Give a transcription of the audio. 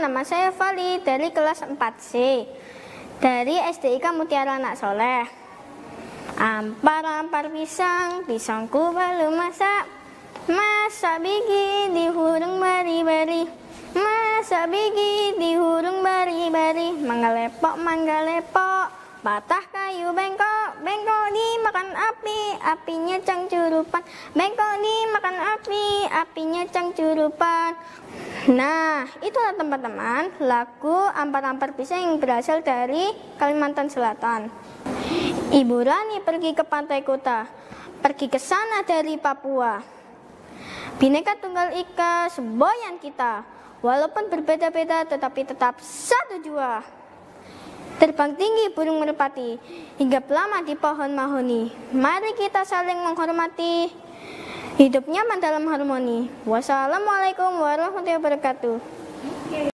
nama saya Fali dari kelas 4C dari SDIK Mutiara Anak Soleh. Ampar-ampar pisang, pisangku belum masak. Masak biji di hurung bari-bari. Masak biji di hurung bari-bari. Mangga lepok, patah kayu bengkok. Bengkok dimakan api, apinya cangcurupan. Bengkok dimakan api, apinya cangcurupan. Nah, itulah teman-teman lagu Ampar-ampar pisang yang berasal dari Kalimantan Selatan. Ibu Rani pergi ke pantai kota, pergi ke sana dari Papua. Bhinneka Tunggal Ika semboyan kita, walaupun berbeda-beda tetapi tetap satu jua. Terbang tinggi burung merpati, hinggap lama di pohon mahoni. Mari kita saling menghormati, hidup nyaman dalam harmoni. Wassalamualaikum warahmatullahi wabarakatuh.